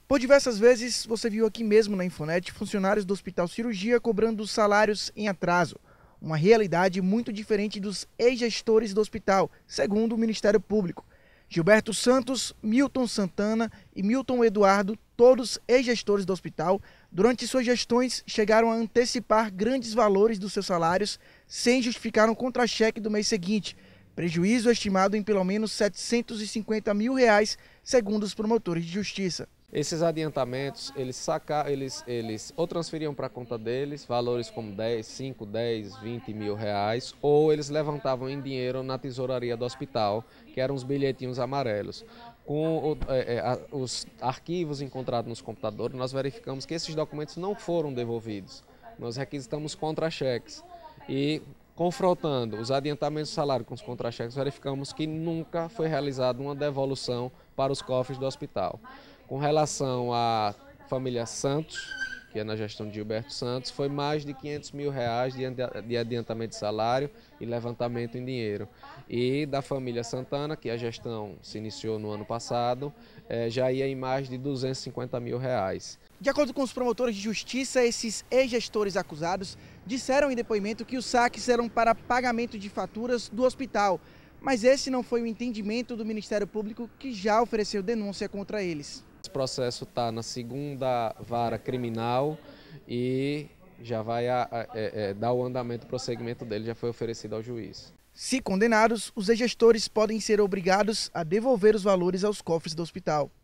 Por diversas vezes, você viu aqui mesmo na Infonet funcionários do Hospital Cirurgia cobrando salários em atraso. Uma realidade muito diferente dos ex-gestores do hospital, segundo o Ministério Público. Gilberto Santos, Milton Santana e Milton Eduardo, todos ex-gestores do hospital, durante suas gestões chegaram a antecipar grandes valores dos seus salários sem justificar um contra-cheque do mês seguinte. Prejuízo estimado em pelo menos R$ 750 mil, segundo os promotores de justiça. Esses adiantamentos, eles ou transferiam para a conta deles valores como 10, 5, 10, 20 mil reais, ou eles levantavam em dinheiro na tesouraria do hospital, que eram os bilhetinhos amarelos. Com os arquivos encontrados nos computadores, nós verificamos que esses documentos não foram devolvidos. Nós requisitamos contra-cheques e, confrontando os adiantamentos de salário com os contra-cheques, verificamos que nunca foi realizada uma devolução para os cofres do hospital. Com relação à família Santos, que é na gestão de Gilberto Santos, foi mais de R$ 500 mil de adiantamento de salário e levantamento em dinheiro. E da família Santana, que a gestão se iniciou no ano passado, já ia em mais de R$ 250 mil. De acordo com os promotores de justiça, esses ex-gestores acusados disseram em depoimento que os saques eram para pagamento de faturas do hospital, mas esse não foi o entendimento do Ministério Público, que já ofereceu denúncia contra eles. Esse processo está na segunda vara criminal e já vai dar o andamento, o prosseguimento dele já foi oferecido ao juiz. Se condenados, os ex-gestores podem ser obrigados a devolver os valores aos cofres do hospital.